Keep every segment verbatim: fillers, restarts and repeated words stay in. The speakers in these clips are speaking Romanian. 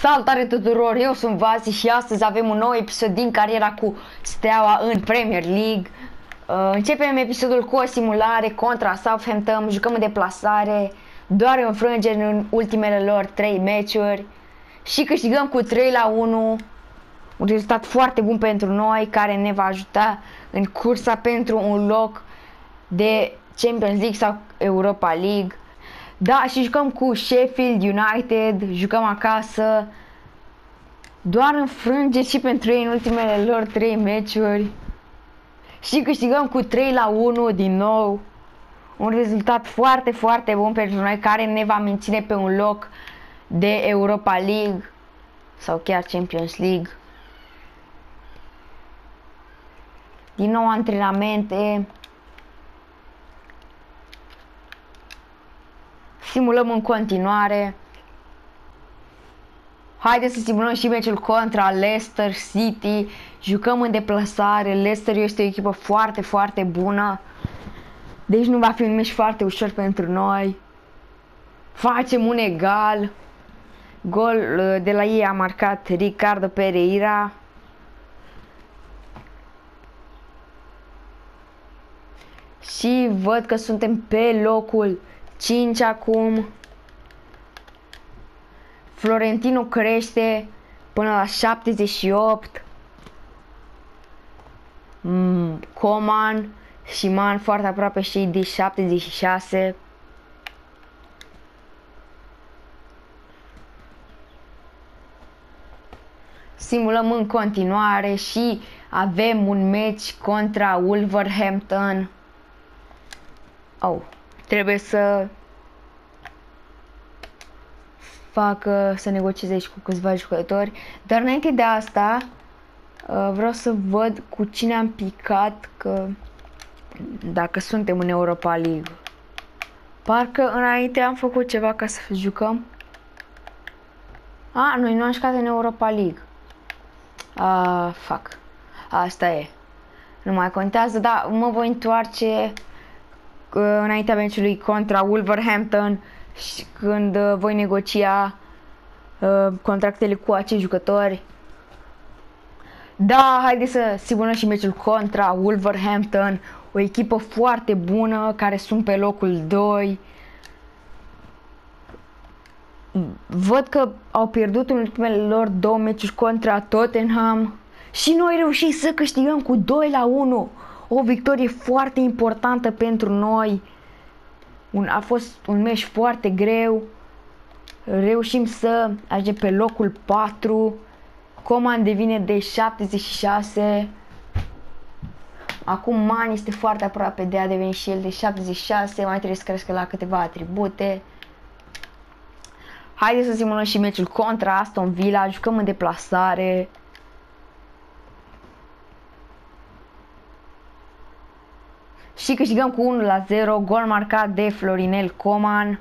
Salutare tuturor, eu sunt Vazi și astăzi avem un nou episod din cariera cu Steaua în Premier League. uh, Începem episodul cu o simulare contra Southampton, jucăm în deplasare, doar înfrângeri în ultimele lor trei meciuri și câștigăm cu trei la unu. Un rezultat foarte bun pentru noi, care ne va ajuta în cursa pentru un loc de Champions League sau Europa League. Da, și jucăm cu Sheffield United, jucăm acasă, doar înfrângeri și pentru ei în ultimele lor trei meciuri și câștigăm cu trei la unu din nou. Un rezultat foarte, foarte bun pentru noi, care ne va menține pe un loc de Europa League sau chiar Champions League. Din nou antrenamente. Simulăm în continuare. Haideți să simulăm și meciul contra Leicester City. Jucăm în deplasare. Leicester este o echipă foarte, foarte bună, deci nu va fi un meci foarte ușor pentru noi. Facem un egal. Gol de la ei a marcat Ricardo Pereira. Și văd că suntem pe locul cinci acum. Florentino crește până la șaptezeci și opt. mm, Coman și Man foarte aproape și de șaptezeci și șase. Simulăm în continuare și avem un meci contra Wolverhampton. Oh, trebuie să fac, să negociez aici cu câțiva jucători. Dar înainte de asta vreau să văd cu cine am picat, că dacă suntem în Europa League. Parcă înainte am făcut ceva ca să jucăm. A, noi nu am jucat în Europa League. A, fac. Asta e. Nu mai contează, dar mă voi întoarce înaintea meciului contra Wolverhampton și când uh, voi negocia uh, contractele cu acei jucători. Da, haideți să simulăm și meciul contra Wolverhampton, o echipă foarte bună, care sunt pe locul doi. Văd că au pierdut în ultimele lor două meciuri contra Tottenham și noi reușim să câștigăm cu doi la unu. O victorie foarte importantă pentru noi. Un, a fost un meci foarte greu. Reușim să ajungem pe locul patru. Coman devine de șaptezeci și șase. Acum Man este foarte aproape de a deveni și el de șaptezeci și șase. Mai trebuie să crească la câteva atribute. Haideți să simulăm și meciul contra Aston Villa. Jucăm în deplasare. Și câștigăm cu unu la zero, gol marcat de Florinel Coman.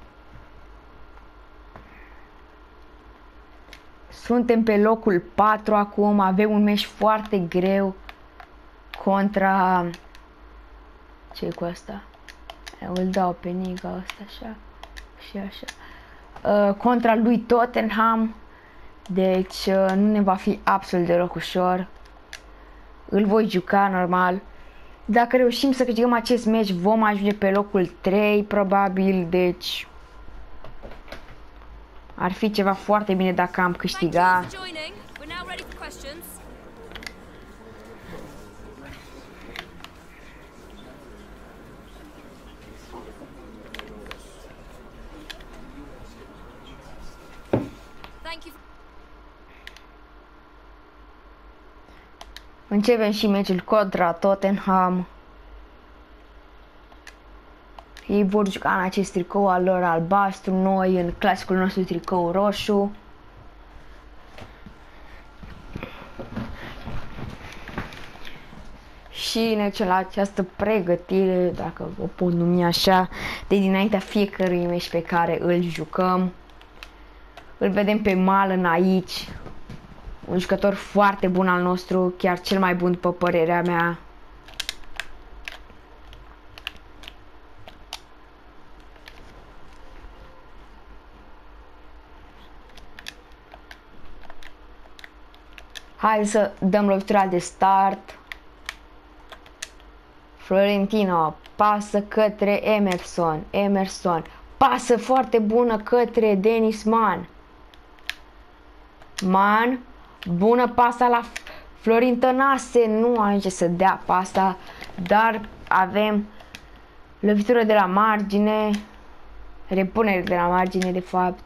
Suntem pe locul patru acum, avem un meci foarte greu contra... Ce-i cu asta? Eu îl dau pe Niga asta așa și așa. Uh, contra lui Tottenham, deci uh, nu ne va fi absolut deloc ușor. Îl voi juca normal. Dacă reușim să câștigăm acest meci, vom ajunge pe locul trei, probabil, deci ar fi ceva foarte bine dacă am câștigat. Începem și meciul contra Tottenham. Ei vor juca în acest tricou al lor albastru, noi în clasicul nostru tricou roșu. Și ne la această pregătire, dacă o pot numi așa, de dinaintea fiecărui meci pe care îl jucăm. Îl vedem pe Malen aici. Un jucător foarte bun al nostru, chiar cel mai bun după părerea mea. Hai să dăm lovitura de start. Florentino pasă către Emerson. Emerson pasă foarte bună către Denis Man. Man, bună pasa la Florin Tănase. Nu ajunge să dea pasa, dar avem lovitură de la margine. Repunere de la margine, de fapt.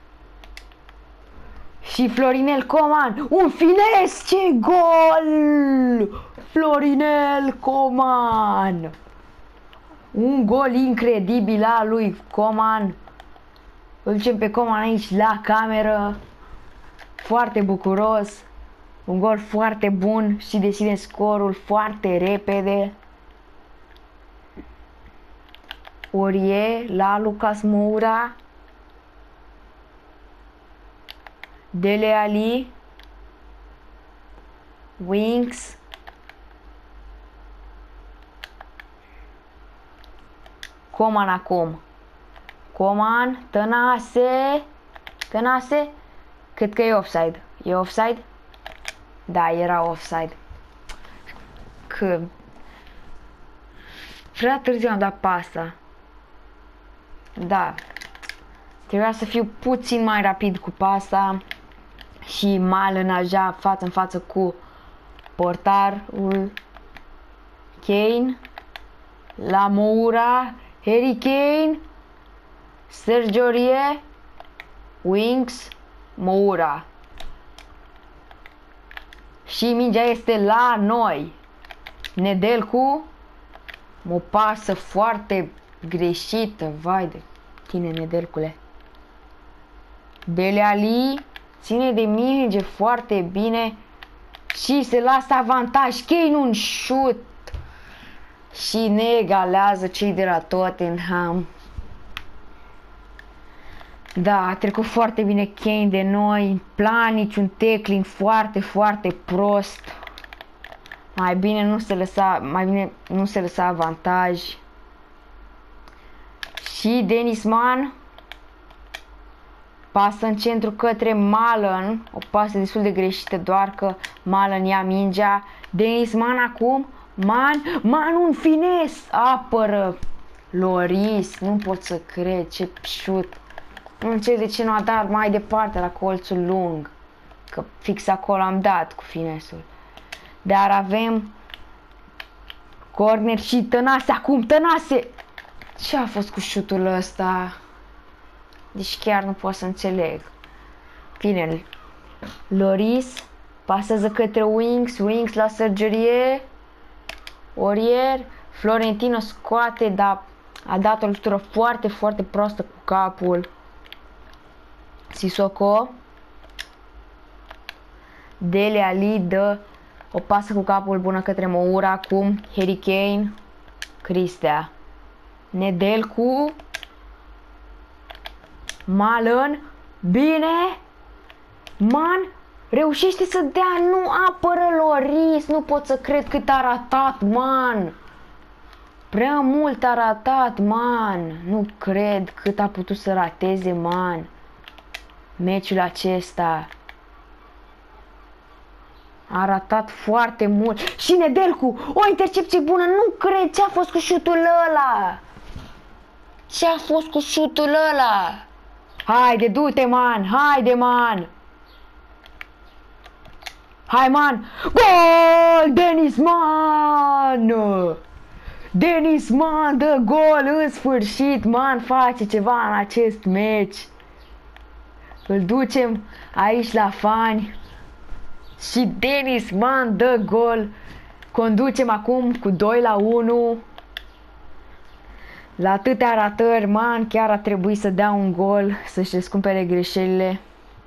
Și Florinel Coman, un fines, ce gol! Florinel Coman! Un gol incredibil al lui Coman. Îl ducem pe Coman aici la cameră. Foarte bucuros. Un gol foarte bun și deschide scorul foarte repede. Orie la Lucas Moura. Dele Ali. Winks. Coman acum. Coman, Tănase. Tănase. Cred că e offside. E offside? Da, era offside. Că prea târziu am dat pasa. Da. Trebuia să fiu puțin mai rapid cu pasa. Și Malen așa față în față cu portarul. Kane. La Moura. Harry Kane. Sergio Aurier. Winks. Moura. Și mingea este la noi. Nedelcu. O pasă foarte greșită. Vai de tine, Nedelcule. Dele Ali. Ține de minge foarte bine. Și se lasă avantaj. Kane un șut. Și ne egalează cei de la Tottenham. Da, a trecut foarte bine Kane de noi. Plan, niciun tackling foarte, foarte prost. Mai bine nu se lăsa, mai bine nu se lăsa avantaj. Și Denis Man. Pasă în centru către Malen. O pasă destul de greșită, doar că Malen ia mingea. Denis Man acum. Man, Man un fines. Apără Loris. Nu pot să cred, ce șut. Nu înțeleg de ce nu a dat mai departe la colțul lung. Că fix acolo am dat cu finesul. Dar avem corner și Tănase acum. Tănase. Ce a fost cu șutul ăsta? Deci chiar nu pot să înțeleg. Bine. Loris pasează către Winks. Winks la Sergio Aurier. Aurier. Florentino scoate, dar a dat o lovitură foarte, foarte proastă cu capul. Sissoko. Dele Ali dă o pasă cu capul bună către Moura. Acum Harry Kane. Cristea. Nedelcu. Malen. Bine. Man. Reușește să dea. Nu apără Loris. Nu pot să cred cât a ratat, man. Prea mult a ratat, man. Nu cred cât a putut să rateze, man. Meciul acesta. A ratat foarte mult. Și Nedelcu. O intercepție bună. Nu cred. Ce a fost cu șutul ăla? Ce a fost cu șutul ăla? Haide, du-te, man. Haide, man. Hai, man. Gol! Denis Man! Denis Man dă gol în sfârșit. Man face ceva în acest meci. Îl ducem aici la fani. Și Denis Man dă gol. Conducem acum cu doi la unu. La atâtea ratări, Man chiar a trebuit să dea un gol, să-și descumpere greșelile.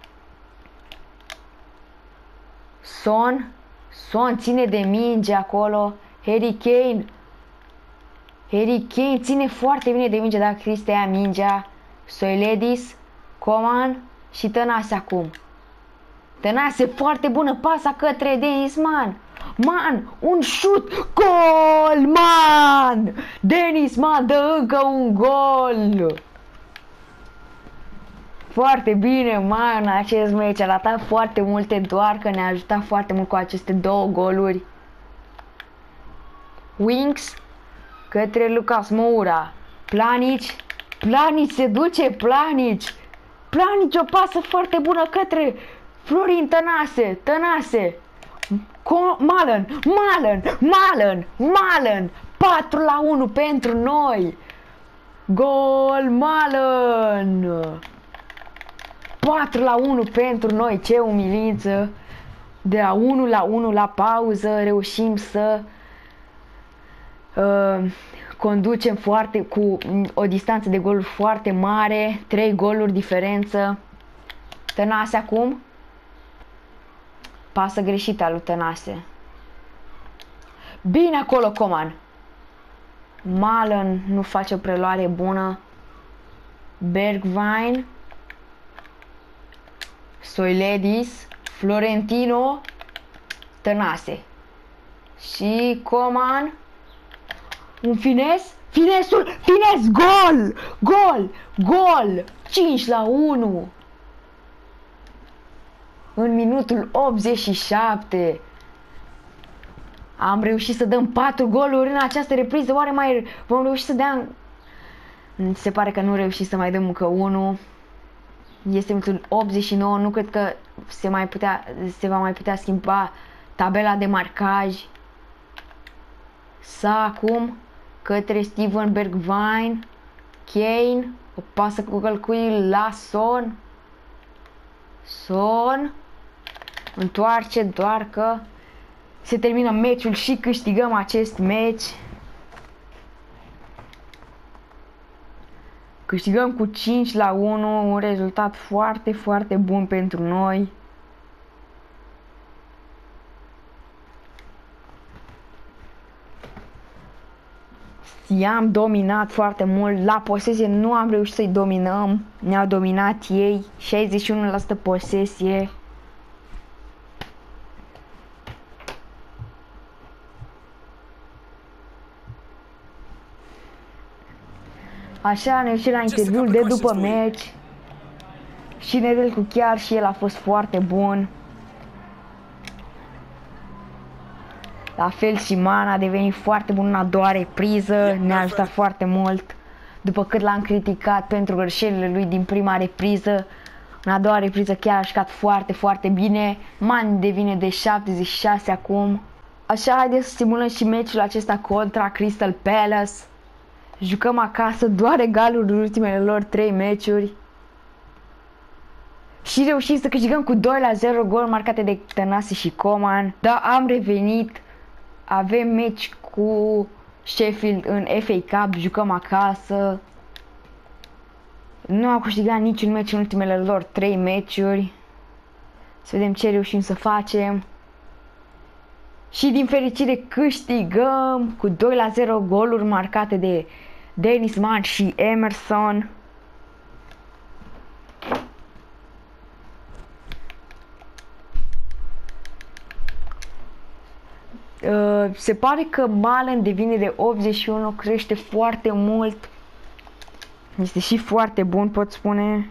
Son. Son ține de minge acolo. Harry Kane. Harry Kane ține foarte bine de minge, dar Cristea ia mingea. Soiledis. Coman. Și Tănase acum. Tănase, foarte bună pasa către Denis Man. Man, un șut. Gol, Man. Denis Man dă încă un gol. foarte bine, mai în acest meci, a ratat foarte multe, doar că ne-a ajutat foarte mult cu aceste două goluri. Winks către Lucas Moura. Pjanic, Pjanic se duce, Pjanic. Pjanic o pasă foarte bună către Florin Tănase, Tănase. Malen, Malen, Malen, Malen. patru la unu pentru noi. Gol Malen. patru la unu pentru noi, ce umilință. De la unu la unu la pauză reușim să uh, conducem foarte cu o distanță de goluri foarte mare, trei goluri diferență. Tănase acum. Pasă greșită a lui Tănase. Bine acolo, Coman. Malen nu face o preluare bună. Bergwijn. Soiledis. Florentino. Tănase. Și Coman. Un fines. Finesul. Fines. Gol. Gol. Gol. cinci la unu. În minutul optzeci și șapte. Am reușit să dăm patru goluri în această repriză. Oare mai vom reuși să dăm? Se pare că nu reușim să mai dăm încă unul. Este minutul optzeci și nouă. Nu cred că se, mai putea, se va mai putea schimba tabela de marcaj. Sa acum către Steven Bergwijn. Kane. O pasă cu călcui la Son. Son. Întoarce, doar că se termină meciul și câștigăm acest meci. Câștigăm cu cinci la unu, un rezultat foarte, foarte bun pentru noi. I-am dominat foarte mult. La posesie nu am reușit să-i dominăm. Ne-au dominat ei. șaizeci și unu la sută posesie. Așa ne ieșit la interviul de după meci. Și Nedelcu chiar și el a fost foarte bun. La fel și Man a devenit foarte bun în a doua repriză. Ne-a ajutat foarte mult. După cât l-am criticat pentru greșelile lui din prima repriză, în a doua repriză chiar a jucat foarte, foarte bine. Man devine de șaptezeci și șase acum. Așa, haideți să simulăm și meciul acesta contra Crystal Palace. Jucăm acasă, doar egaluri în ultimele lor trei meciuri. Și reușim să câștigăm cu doi la zero, gol marcate de Tănase și Coman. Da, am revenit. Avem meci cu Sheffield în F A Cup, jucăm acasă. Nu au câștigat niciun meci în ultimele lor trei meciuri. Să vedem ce reușim să facem. Și din fericire câștigăm cu doi la zero, goluri marcate de Dennis Man și Emerson. Uh, se pare că Malen devine de optzeci și unu, crește foarte mult. Este și foarte bun, pot spune.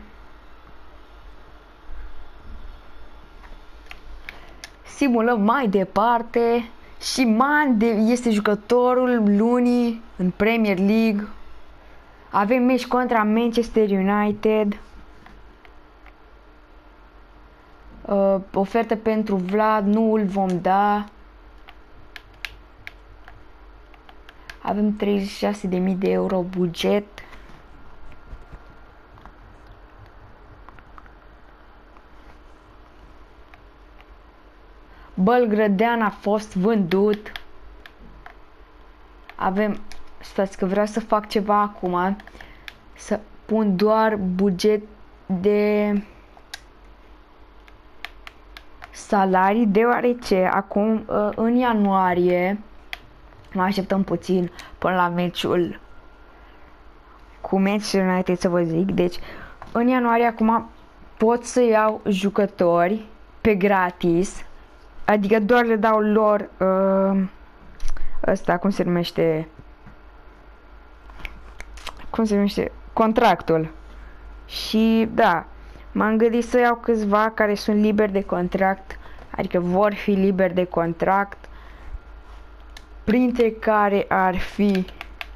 Simulăm mai departe. Și Man de, este jucătorul lunii în Premier League. Avem meci contra Manchester United. Uh, ofertă pentru Vlad, nu îl vom da. Avem treizeci și șase de mii de euro buget. Bălgrădean a fost vândut. Avem, stați că vreau să fac ceva acum. Să pun doar buget de salarii, deoarece acum în ianuarie mai așteptăm puțin până la meciul cu Manchester United, să vă zic. Deci în ianuarie acum pot să iau jucători pe gratis. Adică doar le dau lor uh, ăsta, cum se numește, cum se numește, contractul. Și da, M-am gândit să iau câțiva care sunt liberi de contract, adică vor fi liberi de contract, printre care ar fi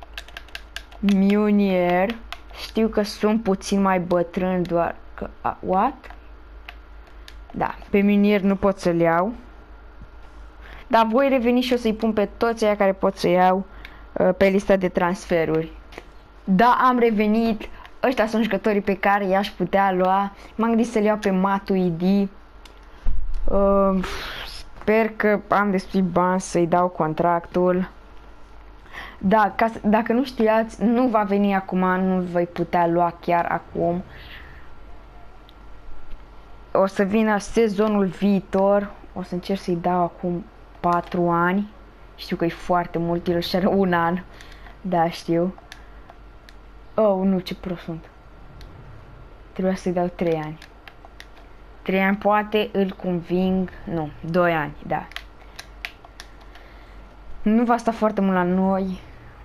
Munier. Știu că sunt puțin mai bătrân, doar că... A, what? Da, pe Munier nu pot să-l iau. Dar voi reveni și o să-i pun pe toți aia care pot să iau uh, pe lista de transferuri. Da, am revenit. Ăștia sunt jucătorii pe care i-aș putea lua. M-am gândit să-l iau pe Matuidi. Uh, sper că am destui bani să-i dau contractul. Da, ca, dacă nu știați, nu va veni acum, nu voi putea lua chiar acum. O să vină sezonul viitor. O să încerc să-i dau acum patru ani. Știu că e foarte mult, el și are un an. Da, știu. Oh, nu, ce prost sunt. Trebuia să-i dau trei ani. trei ani poate îl conving. Nu, doi ani, da. Nu va sta foarte mult la noi.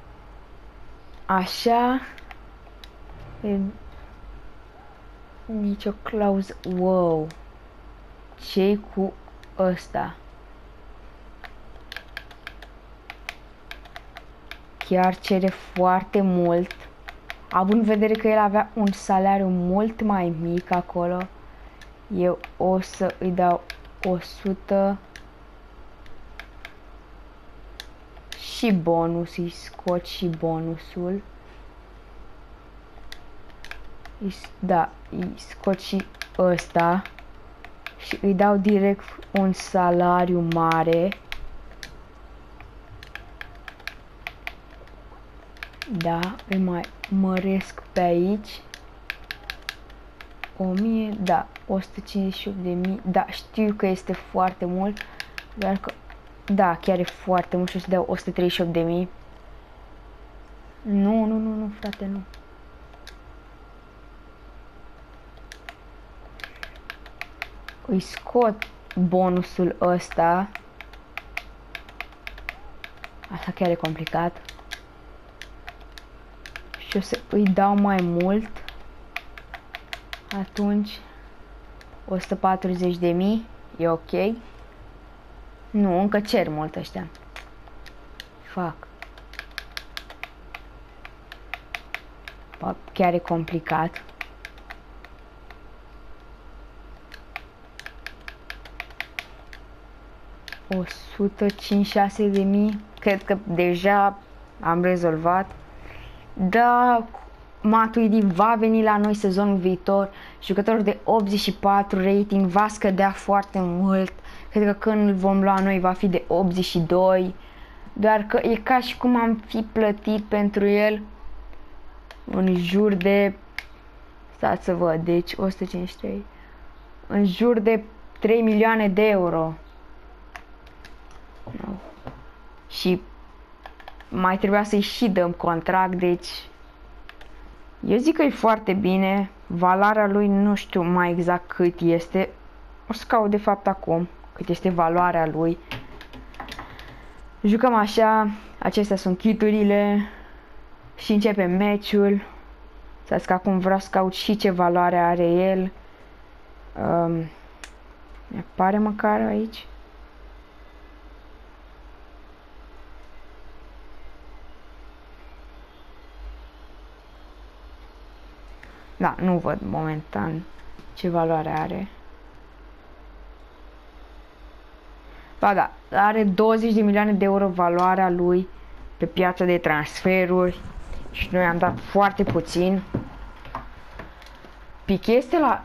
Așa. E... Nici o clauză. Wow. Ce-i cu ăsta? Chiar cere foarte mult. Având în vedere că el avea un salariu mult mai mic acolo, eu o să îi dau o sută și bonus, îi scot și bonusul. Da, îi scot și ăsta și îi dau direct un salariu mare. Da, îi mai măresc pe aici. o mie, da, o sută cincizeci și opt de mii. Da, știu că este foarte mult, dar că da, chiar e foarte mult și o să dau o sută treizeci și opt de mii. Nu, nu, nu, nu, frate, nu. Îi scot bonusul ăsta. Asta chiar e complicat. Și o să îi dau mai mult. Atunci o sută patruzeci de mii. E ok. Nu, încă cer mult ăștia. Fac. Chiar e complicat. o sută cincizeci și șase de mii. Cred că deja am rezolvat. Da, Matuidi va veni la noi sezonul viitor. Jucătorul de optzeci și patru rating va scădea foarte mult. Cred că când îl vom lua noi va fi de optzeci și doi. Doar că e ca și cum am fi plătit pentru el în jur de... Stați să văd, deci o sută cincizeci și trei. În jur de trei milioane de euro. No. Și mai trebuia să-i și dăm contract, deci eu zic că e foarte bine. Valoarea lui nu știu mai exact cât este. O să caut de fapt acum cât este valoarea lui. Jucăm așa. Acestea sunt kiturile. Și începem meciul. Să că acum vreau să caut și ce valoare are el. Um, mi apare măcar aici. Da, nu văd momentan ce valoare are. Ba da, are douăzeci de milioane de euro valoarea lui pe piața de transferuri și noi am dat foarte puțin. Piqué este la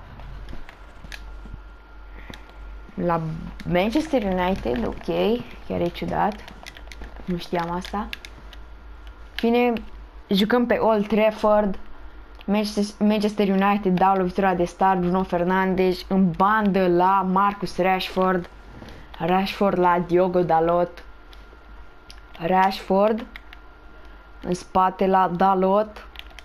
la Manchester United, ok, chiar e ciudat, nu știam asta. Bine, jucăm pe Old Trafford. Manchester United dau lovitura de start, Bruno Fernandes în bandă la Marcus Rashford, Rashford la Diogo Dalot, Rashford în spate la Dalot,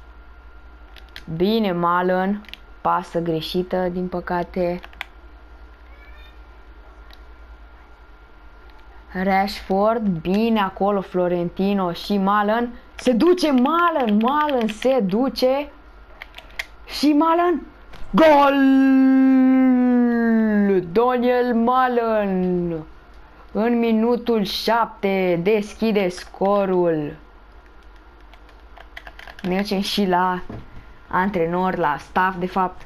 bine Malen, pasă greșită din păcate, Rashford, bine acolo Florentino și Malen, se duce Malen, Malen se duce. Și Malen, Gol! Daniel Malen în minutul șapte deschide scorul. Mergem și la antrenor, la staff de fapt.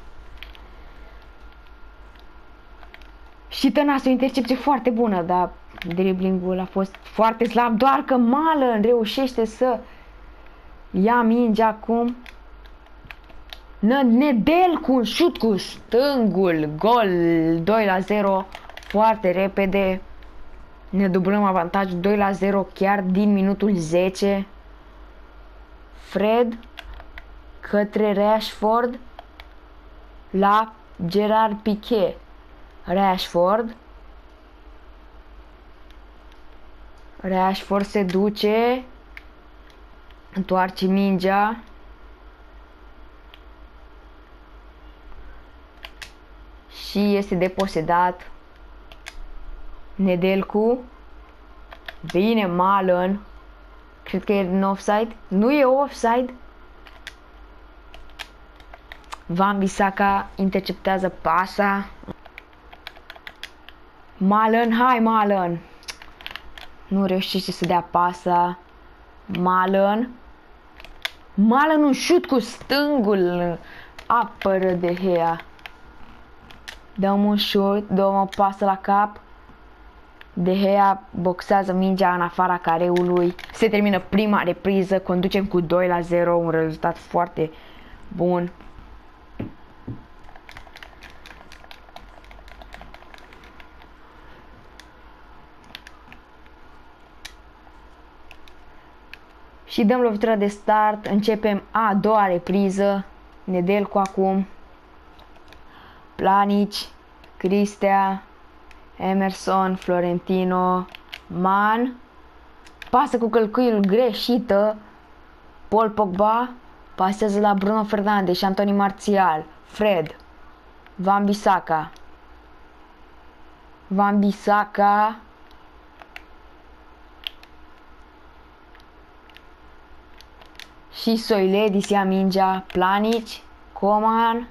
Și Tănase o intercepție foarte bună, dar driblingul a fost foarte slab, doar că Malen reușește să ia mingea acum. Nedel cu un șut cu stângul, gol, doi la zero, foarte repede. Ne dublăm avantajul doi la zero chiar din minutul zece. Fred către Rashford la Gerard Piqué. Rashford. Rashford se duce. Întoarce mingea. Și este deposedat. Nedelcu. Vine Malen. Cred că e în offside. Nu e offside. Wan-Bissaka interceptează pasa. Malen, hai Malen. Nu reușește să dea pasa. Malen. Malen un șut cu stângul. Apără De Gea. Dăm un șut, dăm o pasă la cap. De Gea boxează mingea în afara careului. Se termină prima repriză. Conducem cu doi la zero. Un rezultat foarte bun. Și dăm lovitura de start. Începem a doua repriză. Nedelcu acum. Pjanic, Cristea, Emerson, Florentino, Man. Pasă cu călcâiul greșită. Paul Pogba pasează la Bruno Fernandes și Anthony Martial. Fred. Wan-Bissaka. Wan-Bissaka. Și Soiledis ia mingea. Pjanic. Coman.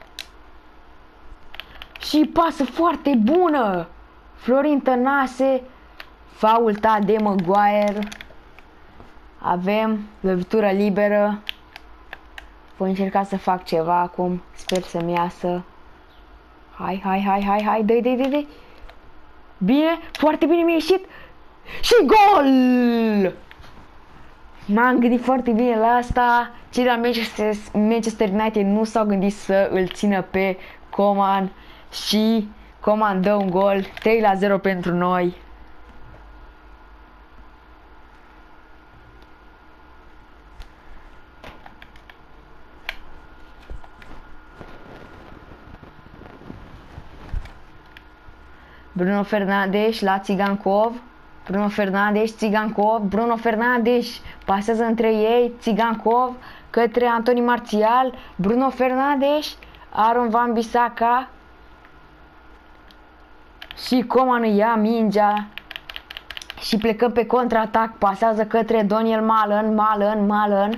Și pasă foarte bună. Florin Tănase. Faultat de Maguire. Avem lovitură liberă. Voi încerca să fac ceva acum. Sper să-mi iasă. Hai, hai, hai, hai, hai. Dă-i, dă-i, dă-i. Bine, foarte bine mi-a ieșit. Și gol! M-am gândit foarte bine la asta. Cei de la Manchester, Manchester United nu s-au gândit să îl țină pe Coman. Și Coman dă un gol. trei la zero pentru noi. Bruno Fernandes la Tsigankov. Bruno Fernandes, Tsigankov, Bruno Fernandes pasează între ei, Tsigankov către Anthony Martial, Bruno Fernandes, Aaron Wan-Bissaka și Coman ia mingea și plecăm pe contraatac, pasează către Daniel Malen, Malen, Malen.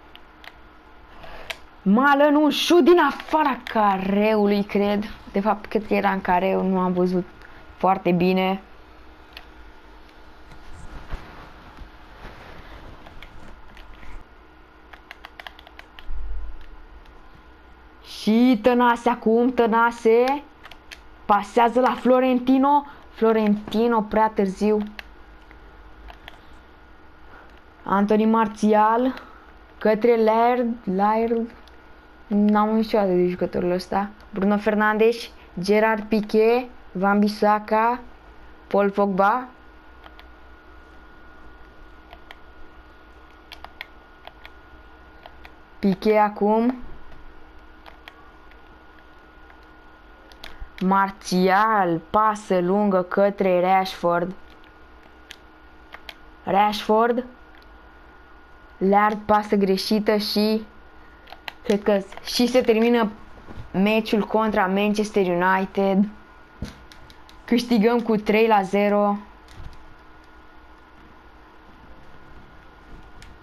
Malen, un șut din afara careului, cred. De fapt, cred că era în careu, nu am văzut foarte bine. Și Tănase acum, Tănase pasează la Florentino. Florentino prea târziu. Anthony Martial către Laird, Laird. N-am niciodată de jucătorul ăsta. Bruno Fernandes, Gerard Piqué, Wan-Bissaka, Paul Pogba. Piqué acum. Martial, pasă lungă către Rashford. Rashford. Laird, pasă greșită și cred că și se termină meciul contra Manchester United. Câștigăm cu trei la zero.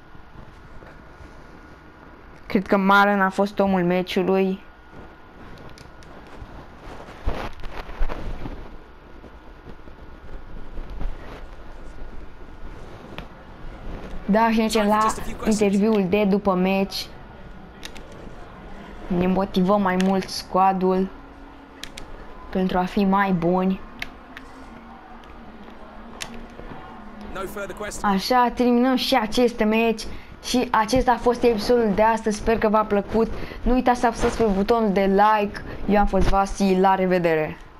Cred că Malen a fost omul meciului. Da, și mergem la interviul de după meci. Ne motivăm mai mult squadul pentru a fi mai buni. Așa, terminăm și acest meci. Și acesta a fost episodul de astăzi. Sper că v-a plăcut. Nu uitați să apăsați pe butonul de like. Eu am fost Vasi, la revedere!